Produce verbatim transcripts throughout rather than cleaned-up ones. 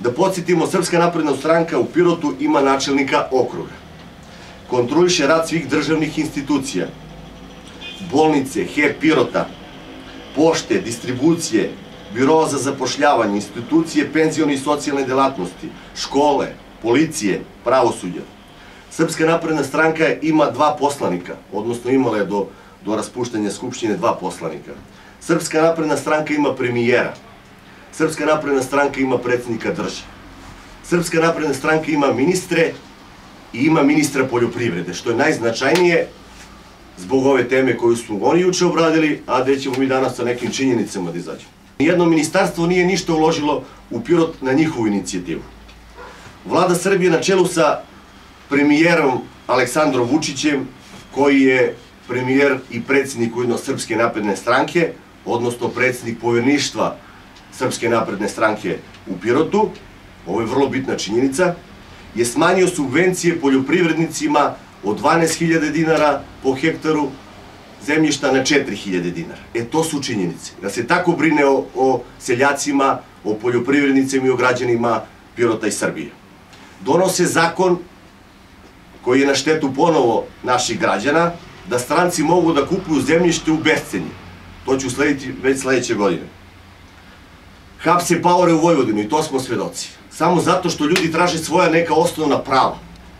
Da podsjetimo, Srpska napredna stranka u Pirotu ima načelnika okruga. Kontroliše rad svih državnih institucija, bolnice, H E P Pirota, pošte, distribucije, biroa za zapošljavanje, institucije penzione i socijalne delatnosti, škole, policije, pravosuđa. Srpska napredna stranka ima dva poslanika, odnosno imala je do, do raspuštanja Skupštine dva poslanika. Srpska napredna stranka ima premijera. Srpska napredna stranka ima predsjednika države. Srpska napredna stranka ima ministre i ima ministra poljoprivrede, što je najznačajnije zbog ove teme koju smo oni juče obradili, a gde ćemo mi danas sa nekim činjenicama da izađemo. Nijedno ministarstvo nije ništa uložilo u Pirot na njihovu inicijativu. Vlada Srbije na čelu sa premijerom Aleksandrom Vučićem, koji je premijer i predsjednik ujedno Srpske napredne stranke, odnosno predsjednik povjerništva Srpske napredne stranke u Pirotu, ovo je vrlo bitna činjenica, je smanjio subvencije poljoprivrednicima od dvanaest hiljada dinara po hektaru zemljišta na četiri hiljade dinara. E, to su činjenice. Da se tako brine o, o seljacima, o poljoprivrednicima i o građanima Pirota i Srbije. Donose zakon koji je na štetu ponovo naših građana, da stranci mogu da kupuju zemljište u bescenje. To će uslediti već sledeće godine. Hapse paore u Vojvodinu i to smo svedoci. Samo zato što ljudi traže svoja neka osnovna prava.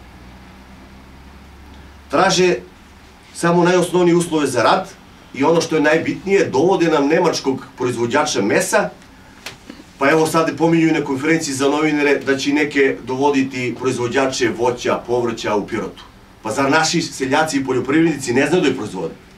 Traže samo najosnovnije uslove za rad i ono što je najbitnije, dovode nam nemačkog proizvođača mesa, pa evo sad pominju i na konferenciji za novinare da će neke dovoditi proizvođače voća, povrća u Pirotu. Pa zar naši seljaci i poljoprivrednici ne znaju da je proizvode?